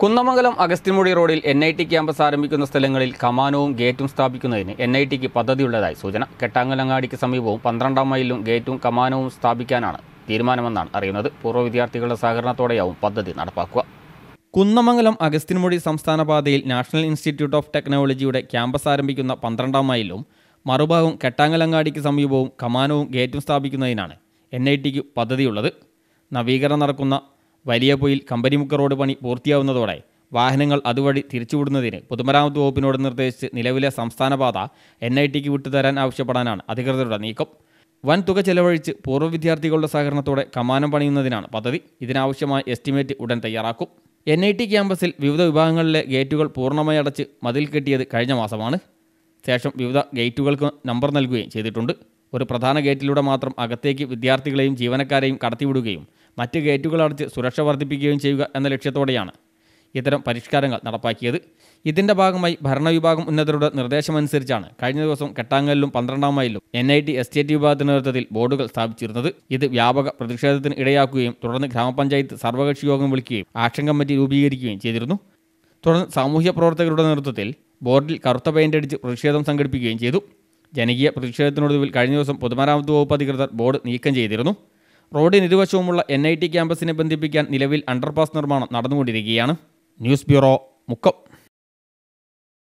കുന്നമംഗലം അഗസ്ത്യൻമുഴി റോഡിൽ NIT campus ആരംഭിക്കുന്ന സ്ഥലങ്ങളിൽ കമാനവും ഗേറ്റും സ്ഥാപിക്കുന്നതിന് NITക്ക് പദ്ധതിയുള്ളതായി സൂചന. കെട്ടാങ്ങലങ്ങാടിക്ക് സമീപവും 12-ാം മൈലിലും ഗേറ്റും കമാനവും സ്ഥാപിക്കാനാണ് തീരുമാനമെന്നാണ് അറിയുന്നത്. പൂർവ്വ വിദ്യാർത്ഥികളുടെ സഹകരണത്തോടെയാവും പദ്ധതി നടപ്പാക്കുക. കുന്നമംഗലം അഗസ്ത്യൻമുഴി സംസ്ഥാന പാതയിൽ നാഷണൽ ഇൻസ്റ്റിറ്റ്യൂട്ട് ഓഫ് ടെക്നോളജിയുടെ ക്യാമ്പസ് ആരംഭിക്കുന്ന 12-ാം മൈലിലും മറുഭാഗം കെട്ടാങ്ങലങ്ങാടിക്ക് സമീപവും കമാനവും ഗേറ്റും സ്ഥാപിക്കുന്നതിനാണ് NITക്ക് പദ്ധതിയുള്ളത്. നവീകരണം നടക്കുന്ന വലിയപൊയിൽ കമ്പനിമുക്ക് റോഡ് പണി പൂർത്തിയാവുന്നതോടെ വാഹനങ്ങൾ അതുവഴി തിരിച്ചുവിടുന്നതിന് പൊതുമരാമത്ത് വകുപ്പിനോട് നിർദ്ദേശിച്ച് നിലവിലെ സംസ്ഥാന പാത NITക്ക് വിട്ടുതരാൻ ആവശ്യപ്പെടാനാണ് അധികൃതരുടെ നീക്കം. വൻ തുക ചെലവഴിച്ച് പൂർവ്വ വിദ്യാർത്ഥികളുടെ സഹകരണത്തോടെ കമാനം പണിയുന്നതിനാണ് പദ്ധതി. ഇതിനാവശ്യമായ എസ്റ്റിമേറ്റ് ഉടൻ തയ്യാറാക്കും. NIT ക്യാമ്പസിൽ വിവിധ വിഭാഗങ്ങളിലെ ഗേറ്റുകൾ പൂർണ്ണമായി അടച്ച് മതിൽ കെട്ടിയത് കഴിഞ്ഞ മാസമാണ്. ശേഷം വിവിധ ഗേറ്റുകൾക്ക് നമ്പർ നൽകുകയും ചെയ്തിട്ടുണ്ട്. ഒരു പ്രധാന ഗേറ്റിലൂടെ മാത്രം അകത്തേക്ക് വിദ്യാർത്ഥികളെയും ജീവനക്കാരെയും കടത്തിവിടുകയും മറ്റ് ഗേറ്റുകൾ അടച്ച് സുരക്ഷ വർദ്ധിപ്പിക്കുകയും ചെയ്യുക എന്ന ലക്ഷ്യത്തോടെയാണ് ഇത്തരം പരിഷ്കാരങ്ങൾ നടപ്പാക്കിയത്. ഇതിൻ്റെ ഭാഗമായി ഭരണവിഭാഗം ഉന്നതരുടെ നിർദ്ദേശമനുസരിച്ചാണ് കഴിഞ്ഞ ദിവസം കെട്ടാങ്ങലിലും 12-ാം മൈലിലും NIT എസ്റ്റേറ്റ് വിഭാഗത്തിന്റെ നേതൃത്വത്തിൽ ബോർഡുകൾ സ്ഥാപിച്ചിരുന്നത്. ഇത് വ്യാപക പ്രതിഷേധത്തിന് ഇടയാക്കുകയും തുടർന്ന് ഗ്രാമപഞ്ചായത്ത് സർവകക്ഷി യോഗം വിളിക്കുകയും ആക്ഷൻ കമ്മിറ്റി രൂപീകരിക്കുകയും ചെയ്തിരുന്നു. തുടർന്ന് സാമൂഹ്യ പ്രവർത്തകരുടെ നേതൃത്വത്തിൽ ബോർഡിൽ കറുത്ത പെയിന്റ് അടിച്ച് പ്രതിഷേധം സംഘടിപ്പിക്കുകയും ചെയ്തു. ജനകീയ പ്രതിഷേധത്തിനൊടുവിൽ കഴിഞ്ഞ ദിവസം പൊതുമരാമത്ത് വകുപ്പ് അധികൃതർ ബോർഡ് നീക്കം ചെയ്തിരുന്നു. റോഡിന് ഇരുവശവുമുള്ള NIT ക്യാമ്പസിനെ ബന്ധിപ്പിക്കാൻ നിലവിൽ അണ്ടർപാസ് നിർമ്മാണം നടന്നുകൊണ്ടിരിക്കുകയാണ്. News bureau, Mukkam.